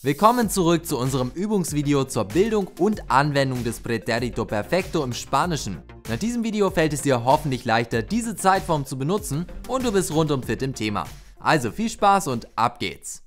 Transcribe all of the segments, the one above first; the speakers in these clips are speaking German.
Willkommen zurück zu unserem Übungsvideo zur Bildung und Anwendung des Pretérito Perfecto im Spanischen. Nach diesem Video fällt es dir hoffentlich leichter, diese Zeitform zu benutzen und du bist rundum fit im Thema. Also viel Spaß und ab geht's!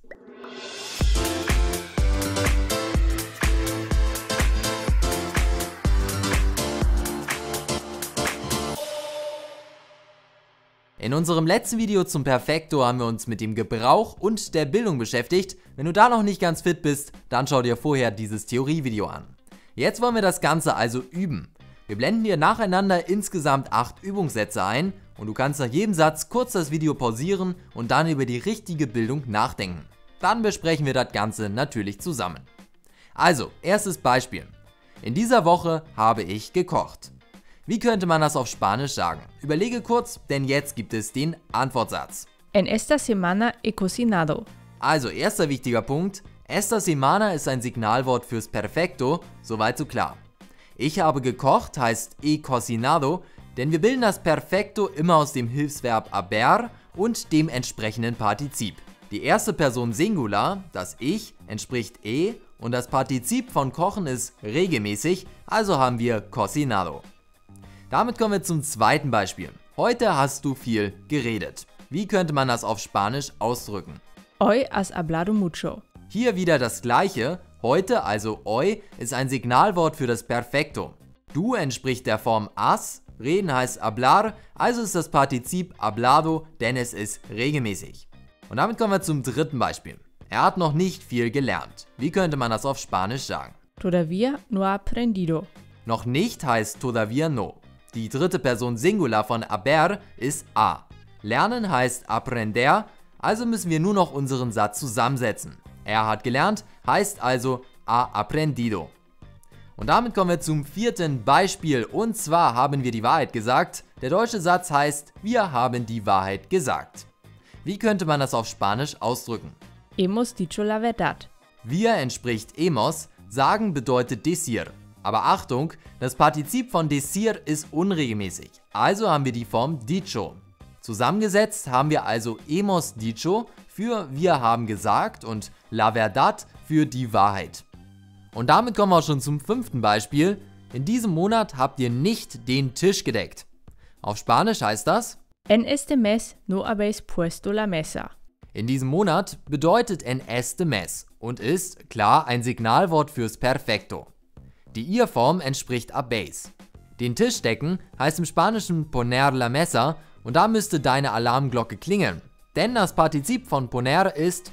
In unserem letzten Video zum Perfecto haben wir uns mit dem Gebrauch und der Bildung beschäftigt. Wenn du da noch nicht ganz fit bist, dann schau dir vorher dieses Theorievideo an. Jetzt wollen wir das Ganze also üben. Wir blenden dir nacheinander insgesamt 8 Übungssätze ein und du kannst nach jedem Satz kurz das Video pausieren und dann über die richtige Bildung nachdenken. Dann besprechen wir das Ganze natürlich zusammen. Also, erstes Beispiel. In dieser Woche habe ich gekocht. Wie könnte man das auf Spanisch sagen? Überlege kurz, denn jetzt gibt es den Antwortsatz. En esta semana he cocinado. Also, erster wichtiger Punkt. Esta semana ist ein Signalwort fürs Perfecto, soweit so klar. Ich habe gekocht heißt he cocinado, denn wir bilden das Perfecto immer aus dem Hilfsverb haber und dem entsprechenden Partizip. Die erste Person Singular, das Ich, entspricht he und das Partizip von kochen ist regelmäßig, also haben wir cocinado. Damit kommen wir zum zweiten Beispiel. Heute hast du viel geredet. Wie könnte man das auf Spanisch ausdrücken? Hoy has hablado mucho. Hier wieder das gleiche. Heute, also hoy, ist ein Signalwort für das Perfecto. Du entspricht der Form has, reden heißt hablar, also ist das Partizip hablado, denn es ist regelmäßig. Und damit kommen wir zum dritten Beispiel. Er hat noch nicht viel gelernt. Wie könnte man das auf Spanisch sagen? Todavía no ha aprendido. Noch nicht heißt todavía no. Die dritte Person Singular von haber ist a. Lernen heißt aprender, also müssen wir nur noch unseren Satz zusammensetzen. Er hat gelernt, heißt also ha aprendido. Und damit kommen wir zum vierten Beispiel, und zwar haben wir die Wahrheit gesagt. Der deutsche Satz heißt, wir haben die Wahrheit gesagt. Wie könnte man das auf Spanisch ausdrücken? Hemos dicho la verdad. Wir entspricht hemos, sagen bedeutet decir. Aber Achtung, das Partizip von decir ist unregelmäßig, also haben wir die Form dicho. Zusammengesetzt haben wir also hemos dicho für wir haben gesagt und la verdad für die Wahrheit. Und damit kommen wir auch schon zum fünften Beispiel. In diesem Monat habt ihr nicht den Tisch gedeckt. Auf Spanisch heißt das: En este mes no habéis puesto la mesa. In diesem Monat bedeutet en este mes und ist, klar, ein Signalwort fürs Perfecto. Die Ihr-Form entspricht habéis. Den Tisch decken heißt im Spanischen poner la mesa und da müsste deine Alarmglocke klingeln. Denn das Partizip von poner ist,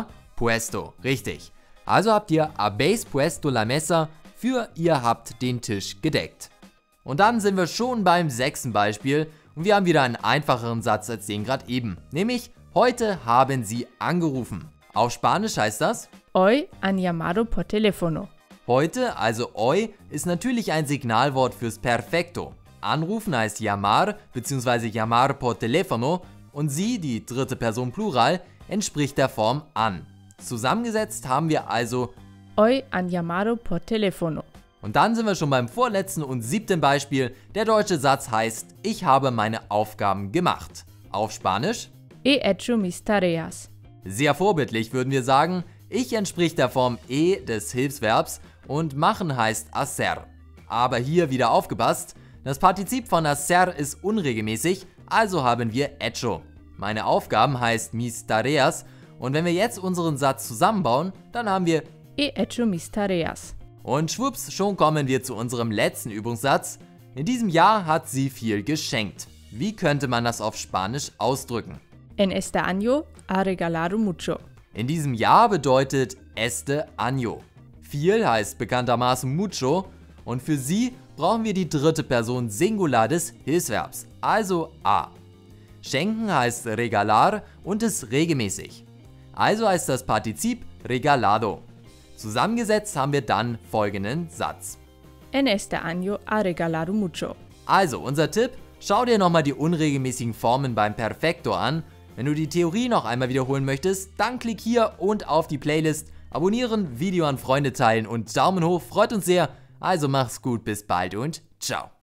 puesto, richtig. Also habt ihr habéis puesto la mesa für ihr habt den Tisch gedeckt. Und dann sind wir schon beim sechsten Beispiel und wir haben wieder einen einfacheren Satz als den gerade eben. Nämlich, heute haben sie angerufen. Auf Spanisch heißt das: Hoy han llamado por teléfono. Heute, also hoy, ist natürlich ein Signalwort fürs Perfecto. Anrufen heißt llamar bzw. llamar por teléfono und sie, die dritte Person Plural, entspricht der Form an. Zusammengesetzt haben wir also Hoy han llamado por teléfono. Und dann sind wir schon beim vorletzten und siebten Beispiel. Der deutsche Satz heißt, ich habe meine Aufgaben gemacht. Auf Spanisch: He hecho mis tareas. Sehr vorbildlich würden wir sagen. Ich entspricht der Form e des Hilfsverbs und machen heißt hacer. Aber hier wieder aufgepasst, das Partizip von hacer ist unregelmäßig, also haben wir hecho. Meine Aufgaben heißt mis tareas und wenn wir jetzt unseren Satz zusammenbauen, dann haben wir He hecho mis tareas. Und schwupps, schon kommen wir zu unserem letzten Übungssatz. In diesem Jahr hat sie viel geschenkt. Wie könnte man das auf Spanisch ausdrücken? En este año ha regalado mucho. In diesem Jahr bedeutet este año. Viel heißt bekanntermaßen mucho und für sie brauchen wir die dritte Person Singular des Hilfsverbs, also a. Schenken heißt regalar und ist regelmäßig. Also heißt das Partizip regalado. Zusammengesetzt haben wir dann folgenden Satz. En este año ha regalado mucho. Also unser Tipp, schau dir nochmal die unregelmäßigen Formen beim Perfecto an. Wenn du die Theorie noch einmal wiederholen möchtest, dann klick hier und auf die Playlist, abonnieren, Video an Freunde teilen und Daumen hoch freut uns sehr. Also mach's gut, bis bald und ciao.